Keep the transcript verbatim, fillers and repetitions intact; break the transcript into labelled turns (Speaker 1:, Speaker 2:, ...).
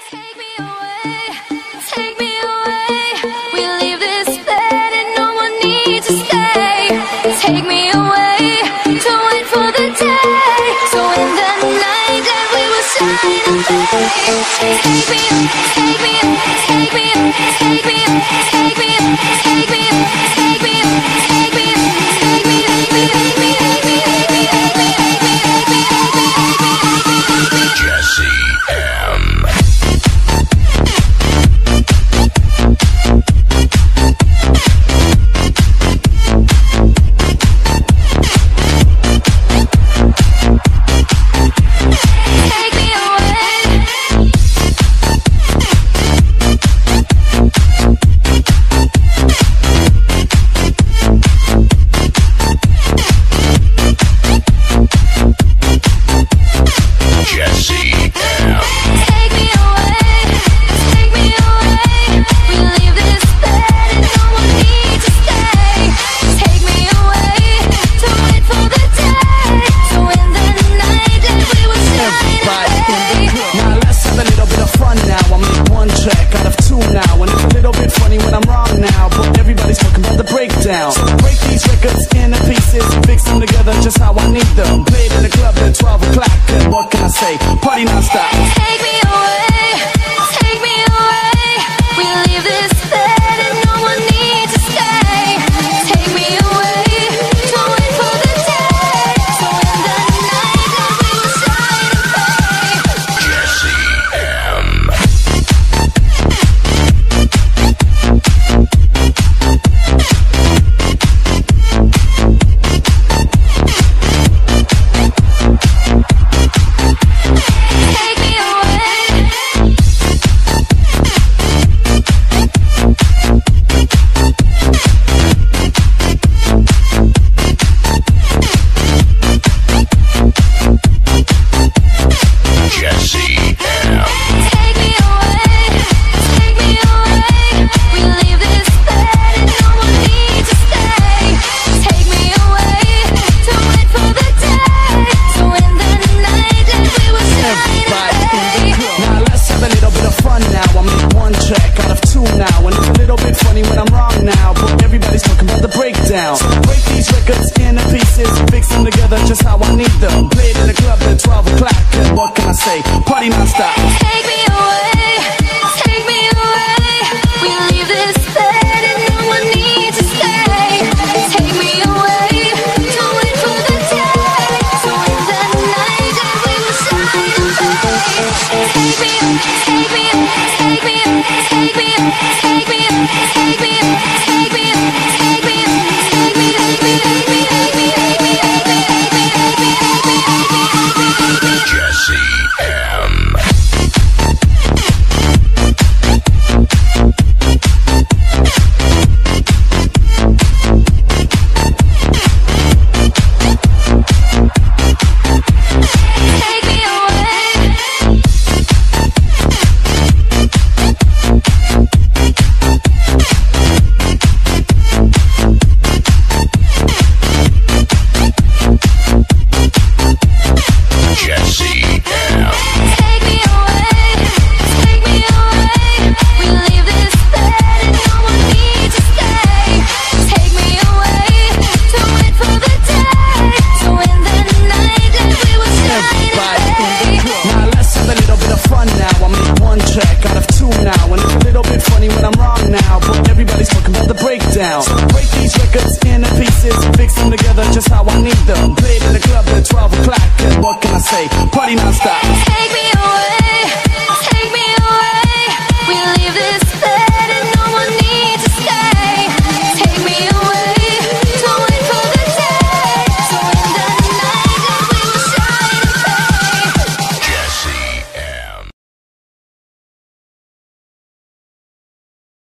Speaker 1: Take me away, take me away. We leave this bed and no one needs to stay. Take me away, to wait for the day. So in the night that we will shine and fade. Take me, take me, take me, take me, take me, take me, take me, take me, take me, take me, take me, take me, take me, take me, take me, take me, take me, take me,
Speaker 2: Jesse M.
Speaker 3: Down. So break these records into pieces, fix them together just how I need them. Played in the club at twelve o'clock, and what can I say? Party non-stop.
Speaker 1: Take me away, take me away. We leave this bed and no one needs to stay. Take me away, don't wait for the day. So in the night that we will shine and fade.
Speaker 2: Jesse M.
Speaker 3: Down. So break these records into pieces, fix them together just how I need them. Played in the club at twelve o'clock, and what can I say? Party non-stop.
Speaker 1: Take me away, take me away. We leave this bed and no one needs to stay. Take me away, don't wait for the day. So in the night that we will shine and fade. Take me, take me, take me, take me, take me, take me, take me, take me.
Speaker 2: Jesse M.
Speaker 3: Down. So break these records into pieces, fix them together just how I need them. Played in the club at twelve o'clock, and what can I say? Party non-stop.